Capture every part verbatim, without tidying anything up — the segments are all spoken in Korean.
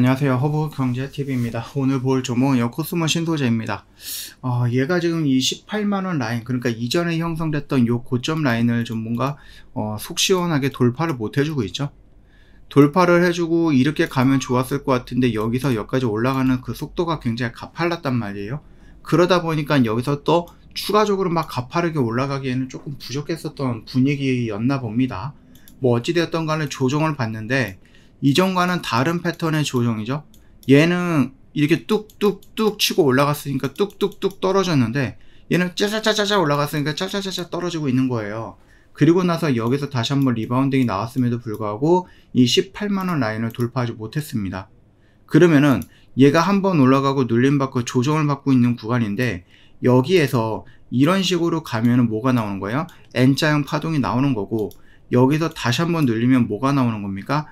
안녕하세요. 허브경제티비입니다. 오늘 볼 종목은 코스모 신소재입니다. 어, 얘가 지금 이 십팔만원 라인, 그러니까 이전에 형성됐던 요 고점 라인을 좀 뭔가 어, 속 시원하게 돌파를 못 해주고 있죠. 돌파를 해주고 이렇게 가면 좋았을 것 같은데 여기서 여기까지 올라가는 그 속도가 굉장히 가팔랐단 말이에요. 그러다 보니까 여기서 또 추가적으로 막 가파르게 올라가기에는 조금 부족했었던 분위기였나 봅니다. 뭐 어찌되었던 간에 조정을 봤는데 이전과는 다른 패턴의 조정이죠. 얘는 이렇게 뚝뚝뚝 치고 올라갔으니까 뚝뚝뚝 떨어졌는데 얘는 짜자짜자자 올라갔으니까 짜자짜자 떨어지고 있는 거예요. 그리고 나서 여기서 다시 한번 리바운딩이 나왔음에도 불구하고 이 십팔만원 라인을 돌파하지 못했습니다. 그러면은 얘가 한번 올라가고 눌림받고 조정을 받고 있는 구간인데 여기에서 이런 식으로 가면은 뭐가 나오는 거예요? N자형 파동이 나오는 거고, 여기서 다시 한번 눌리면 뭐가 나오는 겁니까?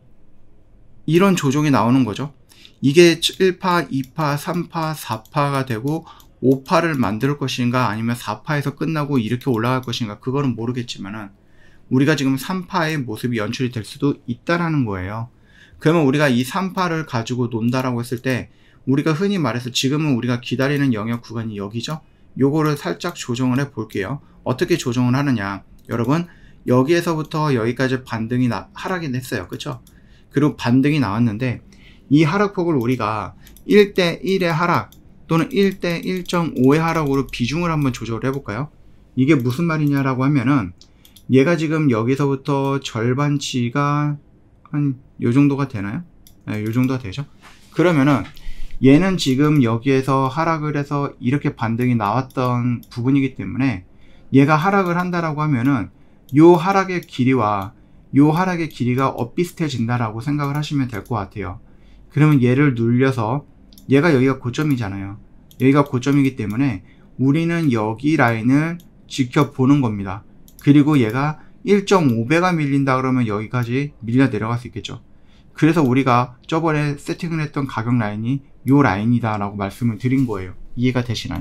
이런 조정이 나오는 거죠. 이게 칠파, 이파, 삼파, 사파가 되고 오파를 만들 것인가 아니면 사파에서 끝나고 이렇게 올라갈 것인가, 그거는 모르겠지만은 우리가 지금 삼파의 모습이 연출이 될 수도 있다라는 거예요. 그러면 우리가 이 삼파를 가지고 논다라고 했을 때 우리가 흔히 말해서 지금은 우리가 기다리는 영역 구간이 여기죠. 요거를 살짝 조정을 해 볼게요. 어떻게 조정을 하느냐, 여러분 여기에서부터 여기까지 반등이 나, 하락이 됐어요. 그쵸? 그리고 반등이 나왔는데 이 하락폭을 우리가 일 대 일의 하락 또는 일 대 일 점 오의 하락으로 비중을 한번 조절을 해볼까요? 이게 무슨 말이냐라고 하면은 얘가 지금 여기서부터 절반치가 한 요 정도가 되나요? 네, 요 정도가 되죠. 그러면은 얘는 지금 여기에서 하락을 해서 이렇게 반등이 나왔던 부분이기 때문에 얘가 하락을 한다라고 하면은 요 하락의 길이와 요 하락의 길이가 엇비슷해진다라고 생각을 하시면 될 것 같아요. 그러면 얘를 눌려서, 얘가 여기가 고점이잖아요. 여기가 고점이기 때문에 우리는 여기 라인을 지켜보는 겁니다. 그리고 얘가 일 점 오 배가 밀린다 그러면 여기까지 밀려 내려갈 수 있겠죠. 그래서 우리가 저번에 세팅을 했던 가격 라인이 요 라인이다 라고 말씀을 드린 거예요. 이해가 되시나요?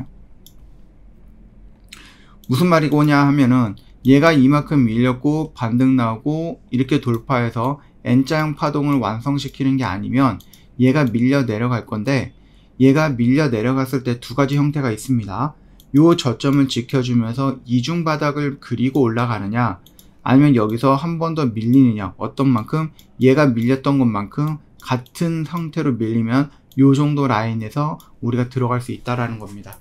무슨 말이고냐 하면은 얘가 이만큼 밀렸고 반등 나오고 이렇게 돌파해서 N자형 파동을 완성시키는 게 아니면 얘가 밀려 내려갈 건데, 얘가 밀려 내려갔을 때 두 가지 형태가 있습니다. 요 저점을 지켜주면서 이중 바닥을 그리고 올라가느냐, 아니면 여기서 한 번 더 밀리느냐, 어떤 만큼 얘가 밀렸던 것만큼 같은 형태로 밀리면 요 정도 라인에서 우리가 들어갈 수 있다라는 겁니다.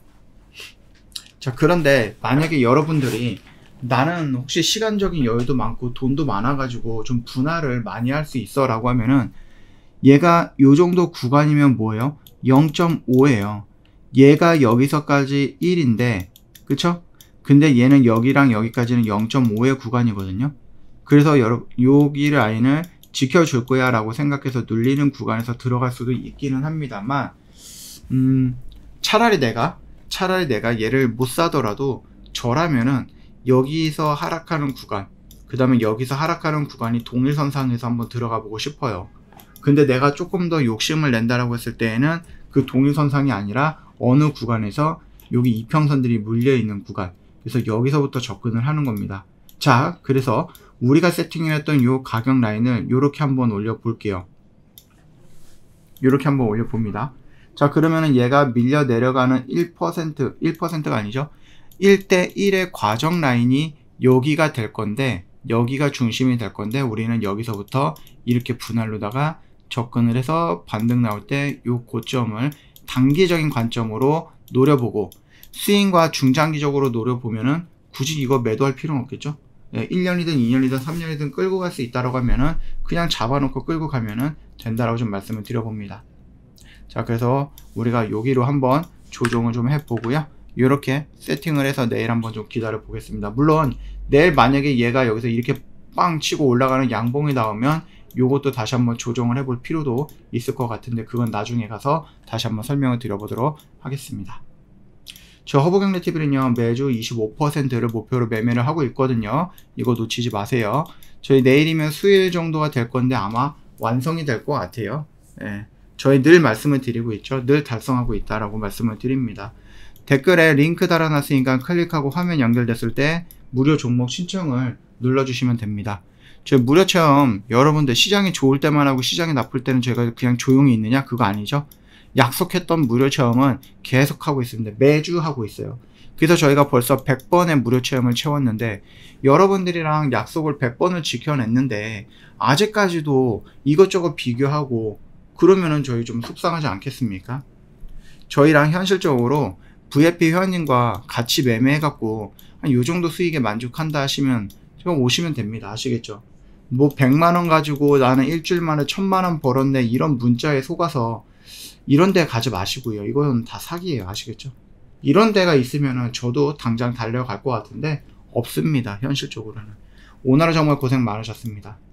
자, 그런데 만약에 여러분들이 나는 혹시 시간적인 여유도 많고 돈도 많아가지고 좀 분할을 많이 할 수 있어 라고 하면은 얘가 요 정도 구간이면 뭐예요? 영 점 오예요. 얘가 여기서까지 일인데, 그쵸? 근데 얘는 여기랑 여기까지는 영 점 오의 구간이거든요. 그래서 여러분 여기 라인을 지켜줄 거야 라고 생각해서 눌리는 구간에서 들어갈 수도 있기는 합니다만, 음, 차라리 내가 차라리 내가 얘를 못 사더라도 저라면은 여기서 하락하는 구간, 그 다음에 여기서 하락하는 구간이 동일선상에서 한번 들어가 보고 싶어요. 근데 내가 조금 더 욕심을 낸다라고 했을 때에는 그 동일선상이 아니라 어느 구간에서 여기 이평선들이 물려있는 구간, 그래서 여기서부터 접근을 하는 겁니다. 자, 그래서 우리가 세팅했던 요 가격 라인을 요렇게 한번 올려 볼게요. 요렇게 한번 올려 봅니다. 자, 그러면은 얘가 밀려 내려가는 일 퍼센트, 일 퍼센트가 아니죠. 일 대 일의 과정 라인이 여기가 될 건데, 여기가 중심이 될 건데, 우리는 여기서부터 이렇게 분할로다가 접근을 해서 반등 나올 때 요 고점을 단기적인 관점으로 노려보고, 스윙과 중장기적으로 노려보면은 굳이 이거 매도할 필요는 없겠죠. 예, 일 년이든 이 년이든 삼 년이든 끌고 갈 수 있다라고 하면은 그냥 잡아놓고 끌고 가면은 된다라고 좀 말씀을 드려봅니다. 자, 그래서 우리가 여기로 한번 조정을 좀 해보고요. 이렇게 세팅을 해서 내일 한번 좀 기다려 보겠습니다. 물론 내일 만약에 얘가 여기서 이렇게 빵 치고 올라가는 양봉이 나오면 요것도 다시 한번 조정을 해볼 필요도 있을 것 같은데, 그건 나중에 가서 다시 한번 설명을 드려보도록 하겠습니다. 저 허브경제티비는요 매주 이십오 퍼센트를 목표로 매매를 하고 있거든요. 이거 놓치지 마세요. 저희 내일이면 수요일 정도가 될 건데 아마 완성이 될 것 같아요. 예, 저희 늘 말씀을 드리고 있죠. 늘 달성하고 있다라고 말씀을 드립니다. 댓글에 링크 달아놨으니까 클릭하고 화면 연결됐을 때 무료 종목 신청을 눌러주시면 됩니다. 저 무료 체험 여러분들 시장이 좋을 때만 하고 시장이 나쁠 때는 저희가 그냥 조용히 있느냐? 그거 아니죠. 약속했던 무료 체험은 계속 하고 있습니다. 매주 하고 있어요. 그래서 저희가 벌써 백 번의 무료 체험을 채웠는데 여러분들이랑 약속을 백 번을 지켜냈는데 아직까지도 이것저것 비교하고 그러면은 저희 좀 속상하지 않겠습니까? 저희랑 현실적으로 브이아이피 회원님과 같이 매매해갖고 한 요정도 수익에 만족한다 하시면 지금 오시면 됩니다. 아시겠죠? 뭐 백만 원 가지고 나는 일주일 만에 천만 원 벌었네 이런 문자에 속아서 이런 데 가지 마시고요. 이건 다 사기예요. 아시겠죠? 이런 데가 있으면은 저도 당장 달려갈 것 같은데 없습니다. 현실적으로는. 오늘은 정말 고생 많으셨습니다.